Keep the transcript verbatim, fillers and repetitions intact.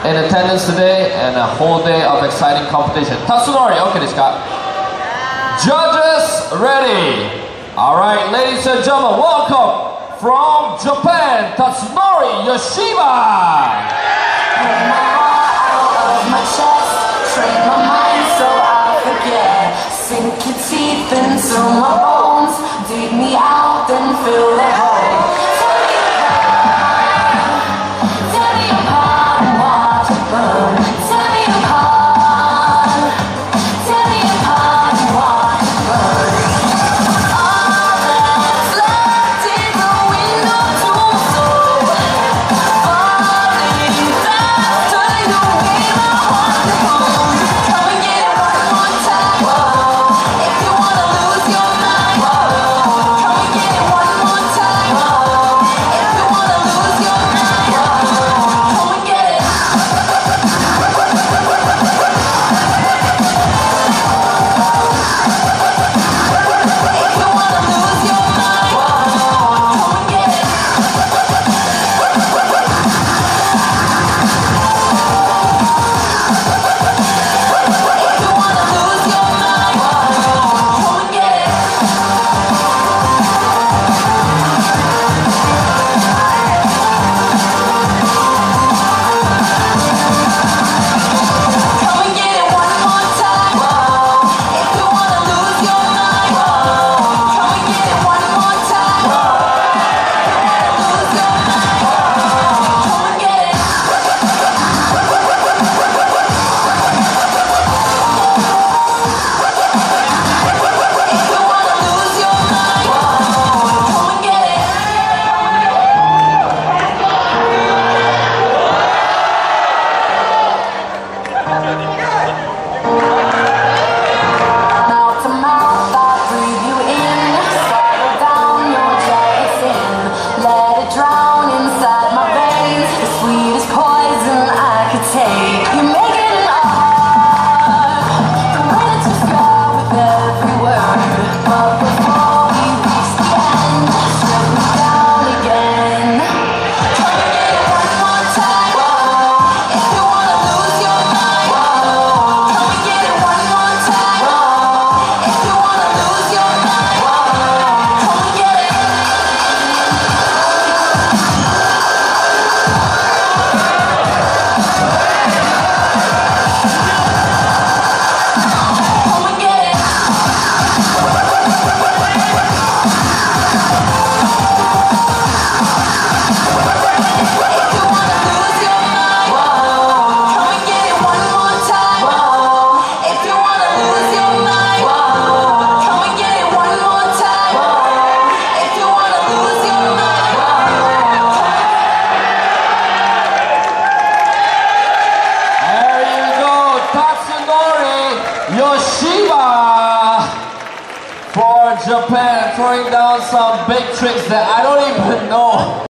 in attendance today and a whole day of exciting competition. Tatsunori, okay, this guy. Judges, ready. All right, ladies and gentlemen, welcome from Japan, Tatsunori Yoshiba. Pull my heart out of my chest, train my mind so I forget. Sink your teeth into my bones, dig me out, then fill the hole. Tear me apart and watch it burn. Tear me apart, tear me apart and watch it burn. All that's left is a window to my soul. Falling fast, turning away my heart to bone. Come and get it one more time, whoa. If you wanna lose your mind, whoa. Come and get it one more time, whoa. If you wanna lose your mind, whoa. Come and get it. If you wanna lose your mind, whoa. Come and get it. If you wanna lose your mind, whoa. Come and get it. Come and get it one more time, whoa. If you wanna lose your mind, whoa. Come and get it one more time, whoa. If you wanna lose your mind, whoa. Come and get it. If you wanna lose your mind, whoa. Come and get it. Mouth to mouth, I breathe you in. Swallow down your jagged sin. Let it drown inside my veins. The sweetest poison I could take. You make it an art. The way that you spell with every word. But before we reach the end, strip me down again. Come and get it one more time, whoa. If you wanna lose your mind, whoa. Come and get it one more time, whoa. If you wanna lose your mind, whoa. Come and get it. Come and get it. If you wanna lose your mind, whoa. Come and get it one more time, whoa. If you wanna lose your mind, whoa. Come and get it one more time, whoa. If you wanna lose your mind, whoa. There you go, Tatsunori Yoshiba for Japan, throwing down some big tricks that I don't even know.